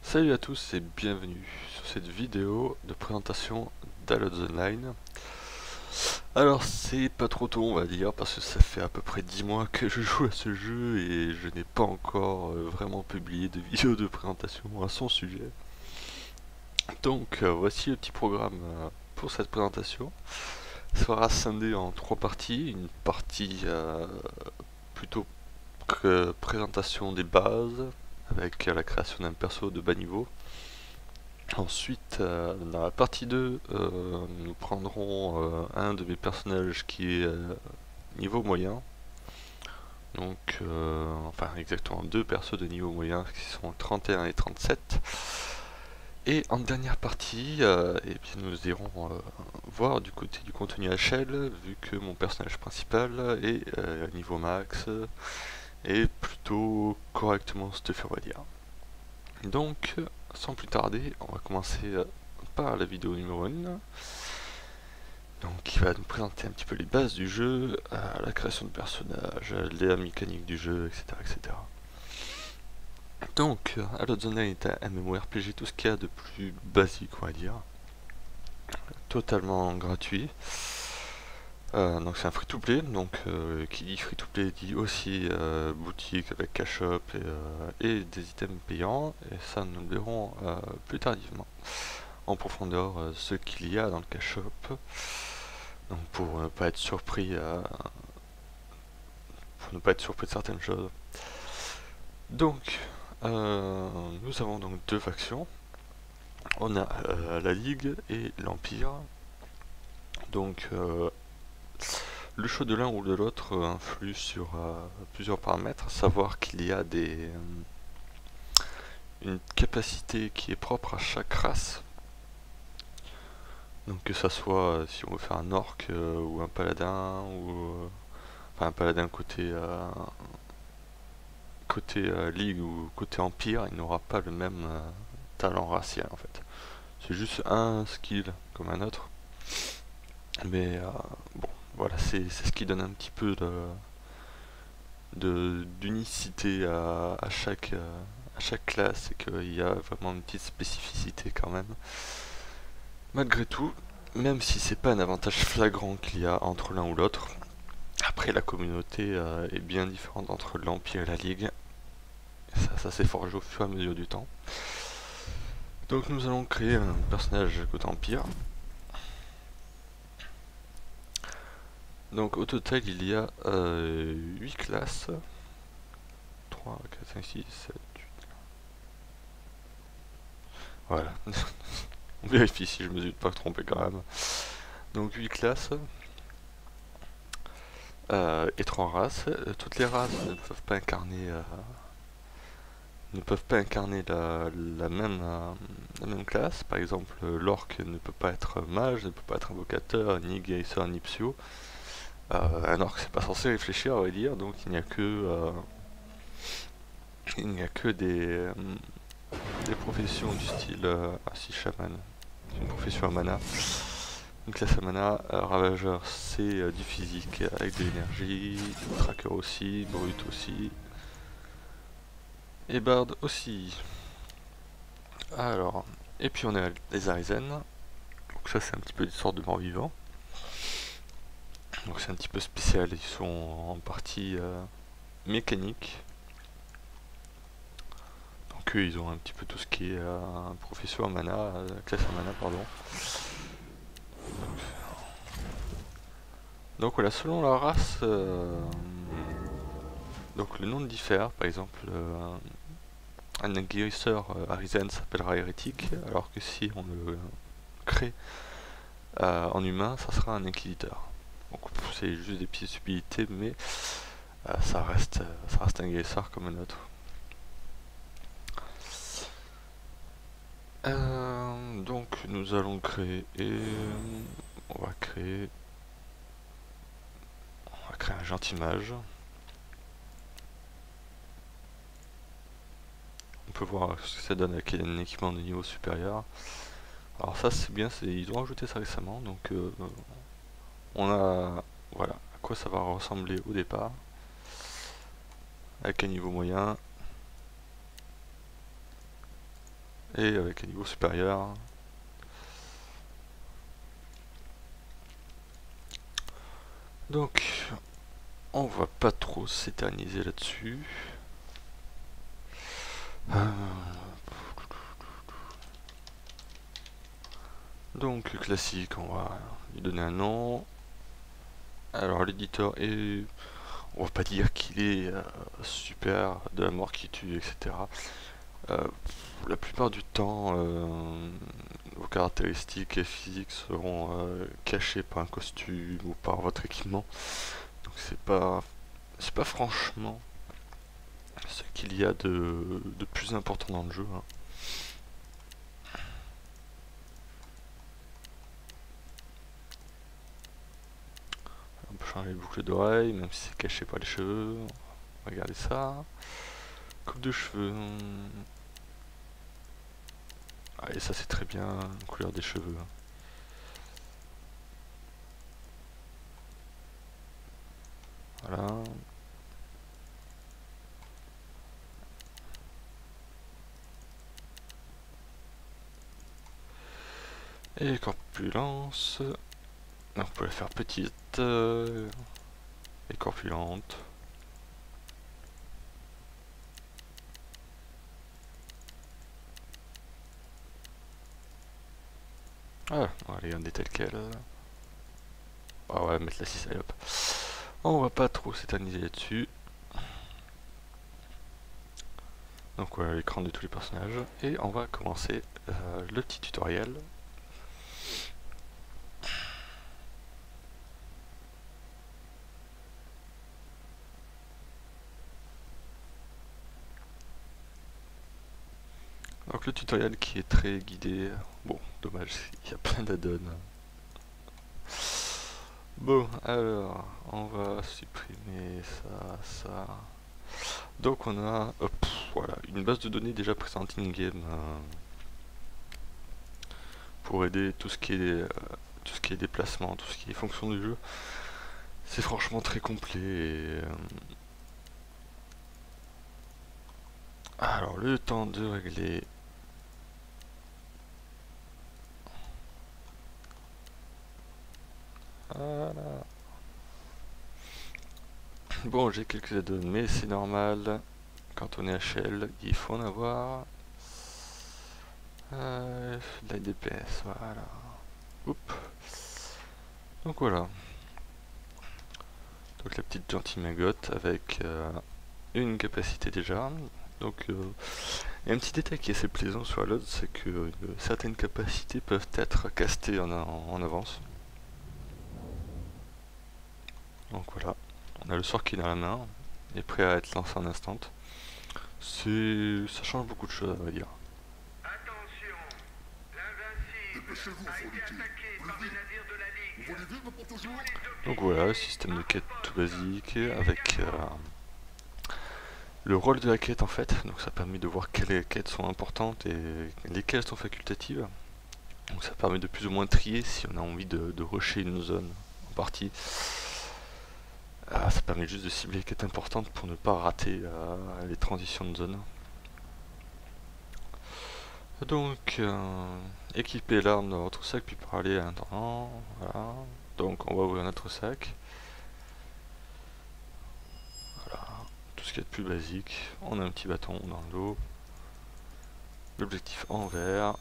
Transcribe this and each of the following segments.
Salut à tous et bienvenue sur cette vidéo de présentation d'Alods Online. Alors c'est pas trop tôt on va dire parce que ça fait à peu près 10 mois que je joue à ce jeu et je n'ai pas encore vraiment publié de vidéo de présentation à son sujet. Donc voici le petit programme pour cette présentation. Ça sera scindé en 3 parties. Une partie plutôt présentation des bases avec la création d'un perso de bas niveau. Ensuite, dans la partie 2, nous prendrons un de mes personnages qui est niveau moyen. Donc, enfin exactement deux persos de niveau moyen qui sont 31 et 37. Et en dernière partie, eh bien, nous irons voir du côté du contenu HL, vu que mon personnage principal est niveau max et plutôt correctement stuffé on va dire. Donc, sans plus tarder, on va commencer par la vidéo numéro 1. Donc, qui va nous présenter un petit peu les bases du jeu, la création de personnages, la mécanique du jeu, etc. etc. Donc, Alods Online est un MMORPG, tout ce qu'il y a de plus basique, on va dire. Totalement gratuit. Donc c'est un free-to-play, donc qui dit free-to-play dit aussi boutique avec cash shop et des items payants, et ça nous le verrons plus tardivement en profondeur ce qu'il y a dans le cash shop, donc pour ne pas être surpris de certaines choses. Donc nous avons donc deux factions, on a la Ligue et l'Empire. Donc le choix de l'un ou de l'autre influe sur plusieurs paramètres, à savoir qu'il y a une capacité qui est propre à chaque race. Donc que ça soit si on veut faire un orc ou un paladin, ou enfin un paladin côté ligue ou côté empire, il n'aura pas le même talent racial en fait. C'est juste un skill comme un autre. Mais bon, voilà, c'est ce qui donne un petit peu d'unicité à chaque classe, et qu'il y a vraiment une petite spécificité quand même. Malgré tout, même si c'est pas un avantage flagrant qu'il y a entre l'un ou l'autre, après la communauté est bien différente entre l'Empire et la Ligue. Ça s'est forgé au fur et à mesure du temps. Donc nous allons créer un personnage côté Empire. Donc au total il y a 8 classes. 3, 4, 5, 6, 7, 8. Voilà. On vérifie si je me suis pas trompé quand même. Donc 8 classes et 3 races. Toutes les races ne peuvent pas incarner la même classe. Par exemple, l'orc ne peut pas être mage, ne peut pas être invocateur, ni guérisseur, ni psio. Un orc c'est pas censé réfléchir à vrai dire, donc il n'y a que des professions du style si chaman, c'est une profession à mana. Une classe à mana, ravageur c'est du physique avec de l'énergie, tracker aussi, brut aussi, et bard aussi. Alors, et puis on a les Arisen, donc ça c'est un petit peu des sortes de morts vivants. Donc c'est un petit peu spécial, ils sont en partie mécanique. Donc eux ils ont un petit peu tout ce qui est profession à mana, classe à mana pardon. Donc voilà, selon la race, donc le nom diffère. Par exemple, un guérisseur Arisen s'appellera hérétique, alors que si on le crée en humain, ça sera un inquisiteur. Donc c'est juste des petites subtilités, mais ça reste un guérisseur comme un autre. Donc nous allons créer on va créer un gentil mage. On peut voir ce que ça donne avec un équipement de niveau supérieur. Alors ça c'est bien, ils ont rajouté ça récemment, donc on a voilà à quoi ça va ressembler au départ, avec un niveau moyen. et avec un niveau supérieur. Donc on va pas trop s'éterniser là-dessus. Donc classique, on va lui donner un nom. Alors l'éditeur est, on va pas dire qu'il est super, de la mort qui tue, etc. La plupart du temps, vos caractéristiques physiques seront cachées par un costume ou par votre équipement. Donc c'est pas franchement ce qu'il y a de plus important dans le jeu, hein. On peut changer les boucles d'oreilles, même si c'est caché par les cheveux. Regardez ça. Coupe de cheveux. Ah, et ça c'est très bien, couleur des cheveux. Voilà. Et corpulence. On peut la faire petite et corpulente. Ah, on va les garder tel quel. Ah ouais, mettre la 6, allez hop. On va pas trop s'éterniser là-dessus. Donc voilà l'écran de tous les personnages. Et on va commencer le petit tutoriel. Donc le tutoriel qui est très guidé. Bon, dommage, il y a plein d'add-ons. Bon, alors, on va supprimer ça. Donc on a, voilà, une base de données déjà présente in-game pour aider tout ce qui est déplacement, tout ce qui est fonction du jeu. C'est franchement très complet. Alors le temps de régler. Voilà. Bon, j'ai quelques add-ons, mais c'est normal. Quand on est HL, il faut en avoir. La DPS, voilà. Oups. Donc voilà. Donc la petite gentille magotte avec une capacité déjà. Donc il y a un petit détail qui est assez plaisant sur la LOD, c'est que certaines capacités peuvent être castées en avance. Donc voilà, on a le sort qui est dans la main, et prêt à être lancé en instant. Ça change beaucoup de choses, à vrai dire. Attention, l'invincible a été attaqué par des navires de la Ligue. Donc voilà, système de quête tout basique, avec le rôle de la quête en fait. Donc ça permet de voir quelles quêtes sont importantes et lesquelles sont facultatives. Donc ça permet de plus ou moins trier si on a envie de rusher une zone en partie. Ça permet juste de cibler les quêtes importantes pour ne pas rater les transitions de zone. Donc, équiper l'arme dans votre sac puis parler à l'intendant. Voilà. Donc, on va ouvrir notre sac. Voilà. Tout ce qu'il y a de plus basique. On a un petit bâton dans le dos. L'objectif en vert.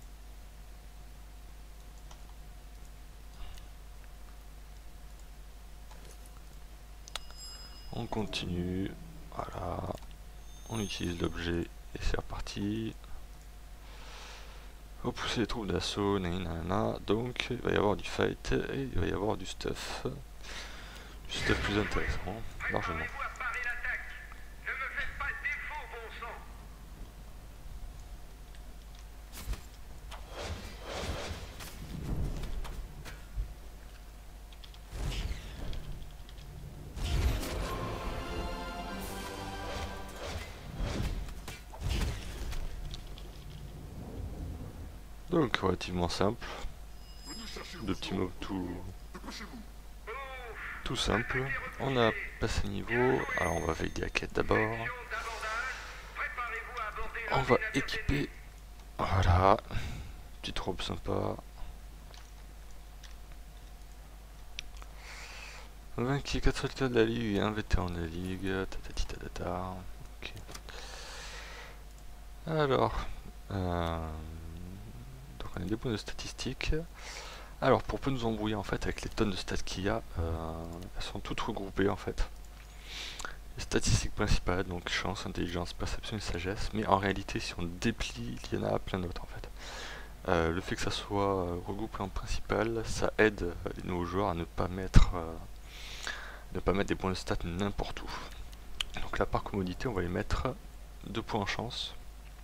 On continue. Voilà. On utilise l'objet et c'est reparti. Repousser les troupes d'assaut, nanana. Donc il va y avoir du fight et il va y avoir du stuff. Du stuff plus intéressant, largement. Préparez-vous à parer l'attaque. Ne me faites pas défaut, bon sang. Donc relativement simple. Deux petits mobs tout simple. On a passé niveau. Alors on va valider la quête d'abord. Mission d'abordage. Préparez-vous à aborder On va l'ordinateur équiper Voilà, petite robe sympa. Vaincu 4 soldats de la Ligue et un vétéran de la Ligue. Tatati tatata. Ok. Alors, donc on a des points de statistiques. Alors, pour peu nous embrouiller en fait avec les tonnes de stats qu'il y a, elles sont toutes regroupées en fait. Les statistiques principales, donc chance, intelligence, perception et sagesse, mais en réalité, si on déplie, il y en a plein d'autres en fait. Le fait que ça soit regroupé en principal, ça aide les nouveaux joueurs à ne pas mettre des points de stats n'importe où. Donc là, par commodité, on va les mettre 2 points en chance.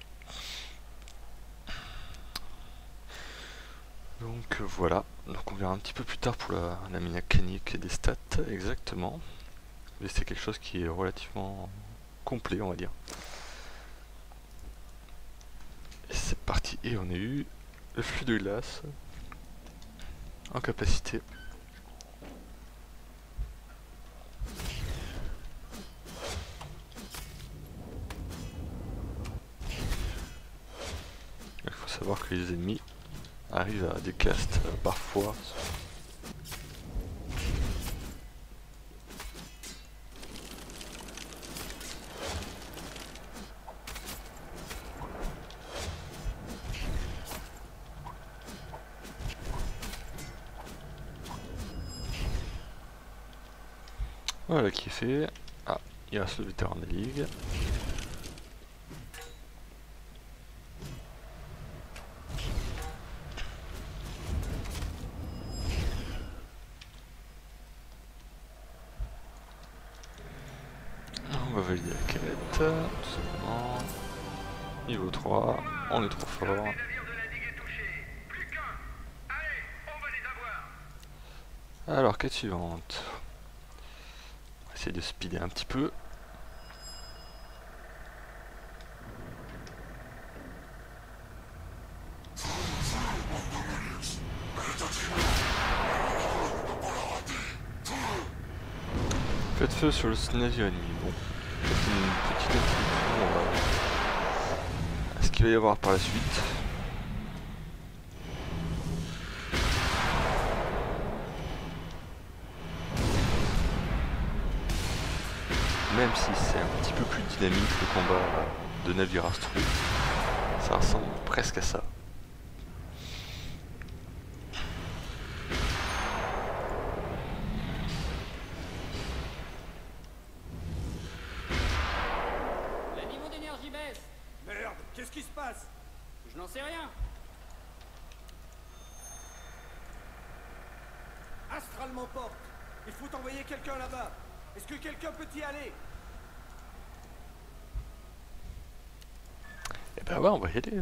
Donc voilà, donc on verra un petit peu plus tard pour la mécanique des stats exactement. Mais c'est quelque chose qui est relativement complet, on va dire. Et c'est parti, et on a eu le flux de glace en capacité. Il faut savoir que les ennemis arrivent à des castes parfois. Voilà qui est fait. Ah, il reste le vétéran de la Ligue. On va valider la quête, tout simplement. Niveau 3, on est trop fort. Les navires de la Ligue est touché. Plus qu'un. Allez, on va les avoir. Alors, quête suivante. On va essayer de speeder un petit peu. Faites feu sur le navire ennemi. Bon, c'est une petite introduction à ce qu'il va y avoir par la suite. Même si c'est un petit peu plus dynamique le combat de navire astro, ça ressemble presque à ça. Le niveau d'énergie baisse. Merde, qu'est-ce qui se passe? Je n'en sais rien. Astral m'emporte. Il faut envoyer quelqu'un là-bas. Est-ce que quelqu'un peut y aller? Et ben ouais, on va y aller.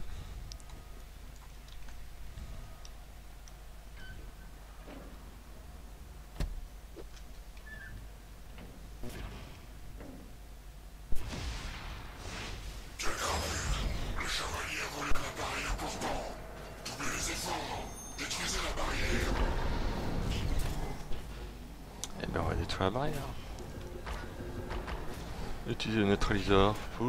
Et ben on va détruire la barrière. Utiliser le neutraliseur pour...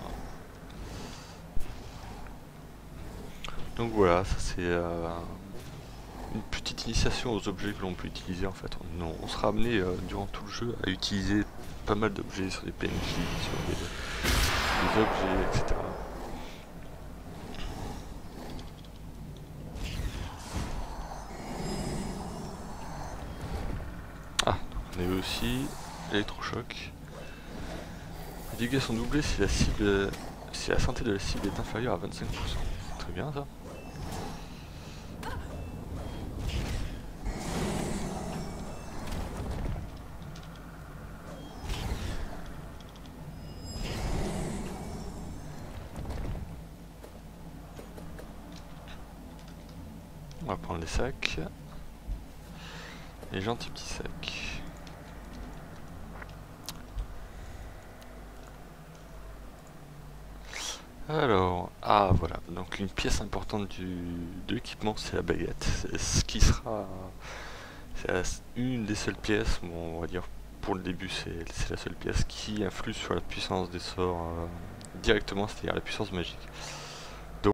Donc voilà, ça c'est une petite initiation aux objets que l'on peut utiliser en fait. On sera amené durant tout le jeu à utiliser pas mal d'objets sur des PNJ, sur des objets, etc. Ah, on a eu aussi l'électrochoc. Les dégâts sont doublés si la santé de la cible est inférieure à 25%. C'est très bien ça. On va prendre les sacs. Les gentils petits sacs. Alors, ah voilà, donc une pièce importante de l'équipement, c'est la baguette. C'est ce qui sera, une des seules pièces, bon, on va dire pour le début, c'est la seule pièce qui influe sur la puissance des sorts directement, c'est-à-dire la puissance magique.